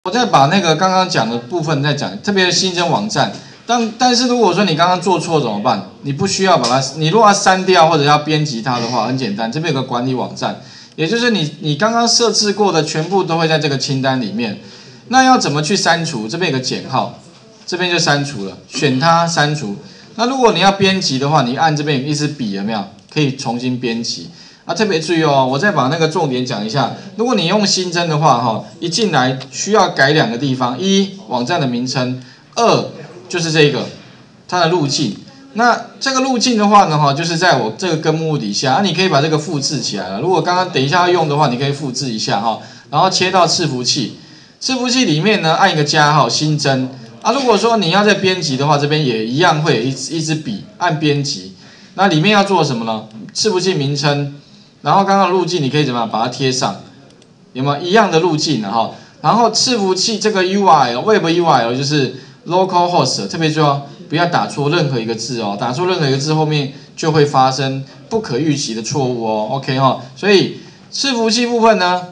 我再把那个刚刚讲的部分再讲，特别是新增网站。但是如果说你刚刚做错怎么办？你不需要把它，你如果要删掉或者要编辑它的话，很简单，这边有个管理网站，也就是你刚刚设置过的全部都会在这个清单里面。那要怎么去删除？这边有个减号，这边就删除了，选它删除。那如果你要编辑的话，你按这边有一支笔，有没有？可以重新编辑。啊，特别注意哦，我再把那个重点讲一下。如果你用新增的话，一进来需要改2个地方：一，网站的名称；二，就是这个它的路径。那这个路径的话呢，就是在我这个根目录底下，你可以把这个复制起来了。如果刚刚等一下要用的话，你可以复制一下然后切到伺服器，伺服器里面呢按一个加号新增。啊，如果说你要再编辑的话，这边也一样会有一支笔按编辑。那里面要做什么呢？伺服器名称。然后刚刚的路径你可以怎么样把它贴上？有没有一样的路径然后伺服器这个 URL、Web URL 就是 localhost， 特别注意不要打错任何一个字打错任何一个字后面就会发生不可预期的错误OK 所以伺服器部分呢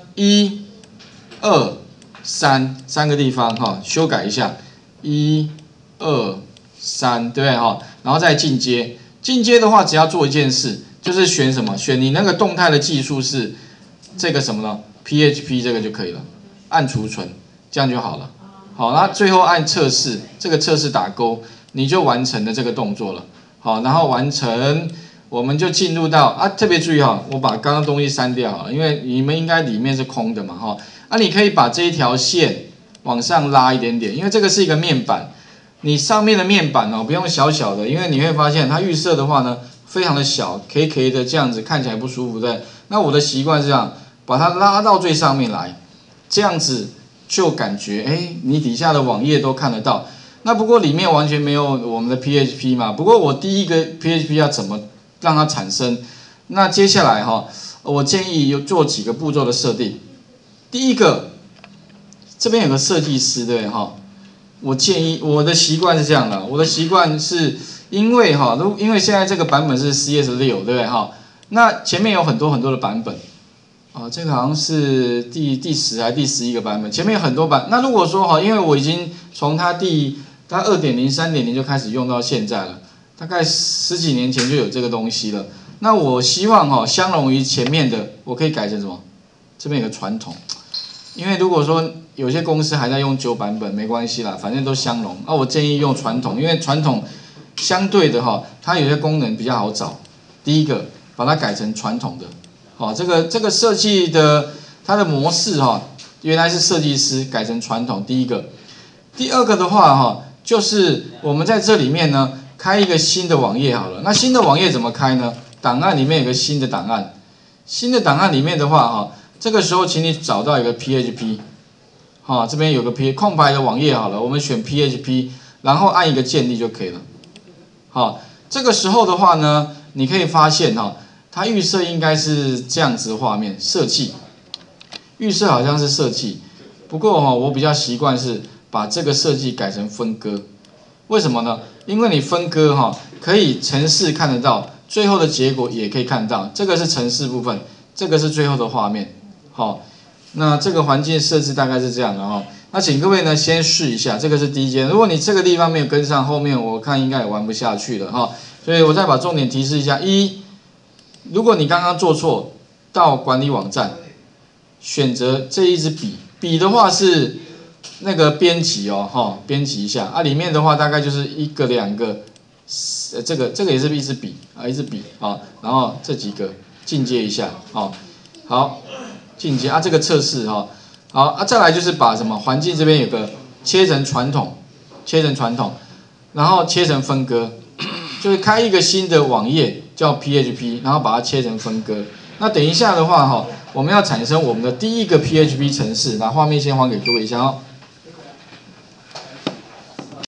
，1、2、3三个地方修改一下，1、2、3，对不对然后再进阶，进阶的话只要做一件事。就是选什么？选你那个动态的技术是这个什么呢 ？PHP 这个就可以了，按储存，这样就好了。好，那最后按测试，这个测试打勾，你就完成了这个动作了。好，然后完成，我们就进入到特别注意我把刚刚东西删掉因为你们应该里面是空的嘛你可以把这一条线往上拉一点点，因为这个是一个面板，你上面的面板不用小小的，因为你会发现它预设的话呢。非常的小 ，K 的这样子看起来不舒服，对。那我的习惯是这样，把它拉到最上面来，这样子就感觉你底下的网页都看得到。那不过里面完全没有我们的 PHP 嘛。不过我第一个 PHP 要怎么让它产生？那接下来我建议做几个步骤的设定。第一个，这边有个设计师，对我建议我的习惯是这样的，我的习惯是。因为现在这个版本是 CS6， 对不对那前面有很多的版本这个好像是第10还是第11个版本，前面有很多版。那如果说因为我已经从它 2.0、3.0 就开始用到现在了，大概10几年前就有这个东西了。那我希望相容于前面的，我可以改成什么？这边有个传统，因为如果说有些公司还在用旧版本，没关系啦，反正都相容。我建议用传统，因为传统。相对的它有些功能比较好找。第一个，把它改成传统的，这个设计的它的模式原来是设计师改成传统。第一个，第二个的话就是我们在这里面呢开一个新的网页好了。那新的网页怎么开呢？档案里面有个新的档案，新的档案里面的话这个时候请你找到一个 PHP， 这边有个空白的网页好了，我们选 PHP， 然后按一个建立就可以了。这个时候的话呢，你可以发现它预设应该是这样子的画面设计，预设好像是设计，不过我比较习惯是把这个设计改成分割。为什么呢？因为你分割可以程式看得到，最后的结果也可以看到。这个是程式部分，这个是最后的画面。那这个环境设置大概是这样的那请各位呢先试一下，这个是第一阶。如果你这个地方没有跟上，后面我看应该也玩不下去了所以我再把重点提示一下：一，如果你刚刚做错，到管理网站，选择这一支笔，笔的话是那个编辑编辑一下里面的话大概就是1个2个，这个也是一支笔一支笔然后这几个进阶一下好，进阶这个测试好再来就是把什么环境这边有个切成传统，然后切成分割，就是开一个新的网页叫 PHP， 然后把它切成分割。那等一下的话我们要产生我们的第一个 PHP 程式，那画面先还给各位一下